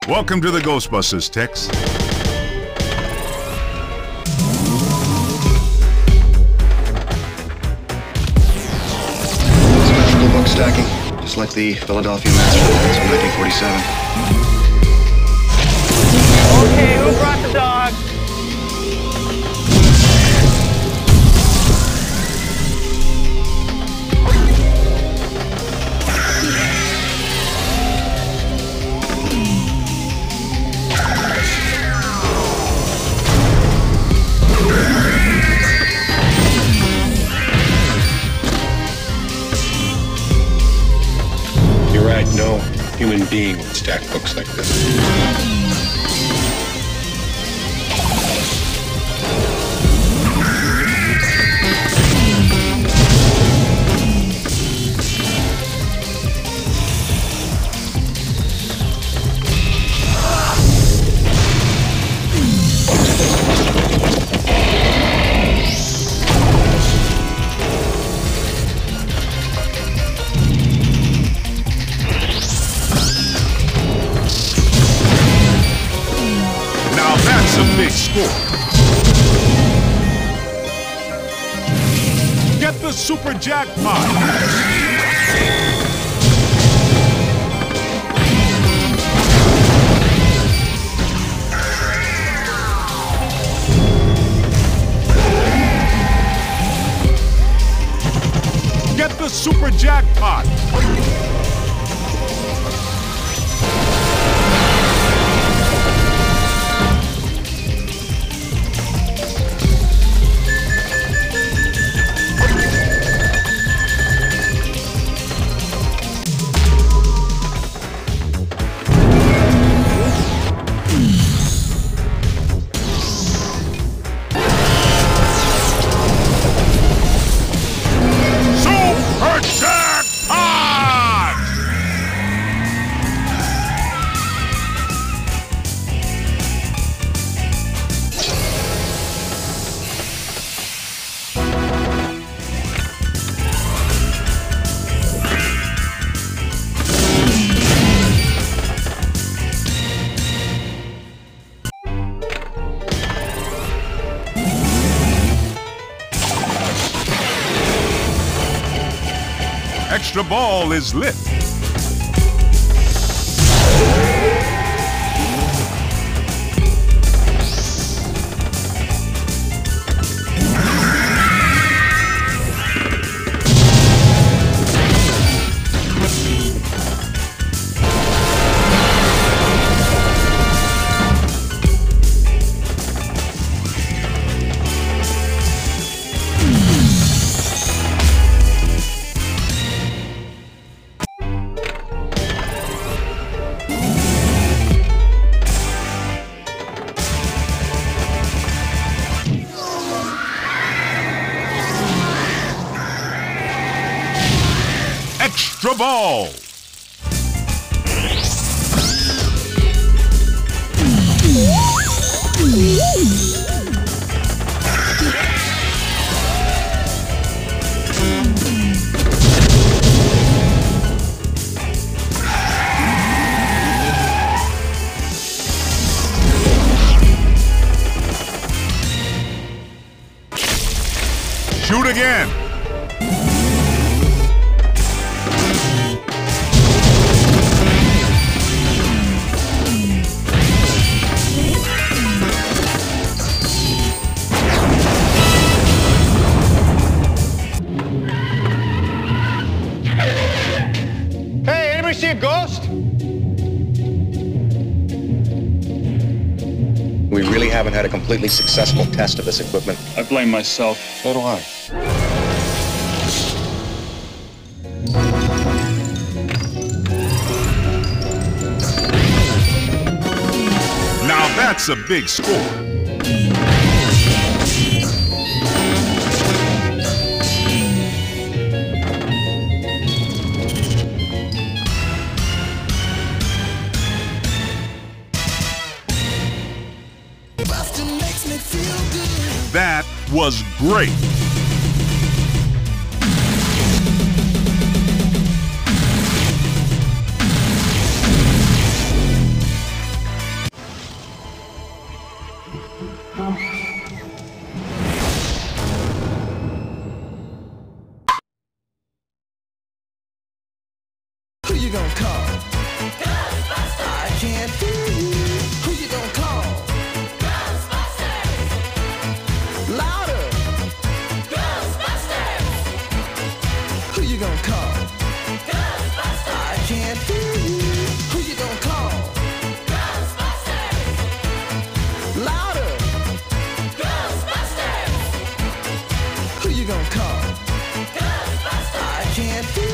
Welcome to the Ghostbusters, Tex. Symmetrical book stacking, just like the Philadelphia master plans of 1947. Okay, who brought the dog? You're right, no human being would stack books like this. That's a big score. Get the super jackpot. Get the super jackpot. Extra ball is lit. Extra ball. Shoot again. See a ghost? We really haven't had a completely successful test of this equipment. I blame myself. So do I. Now that's a big score. That was great. you gonna call? Ghostbusters! I can't hear you. Who you gonna call? Ghostbusters! Louder! Ghostbusters! Who you gonna call? Ghostbusters! I can't hear you. Who you gonna call? Ghostbusters! Louder! Ghostbusters! Who you gonna call? Ghostbusters! I can't hear you.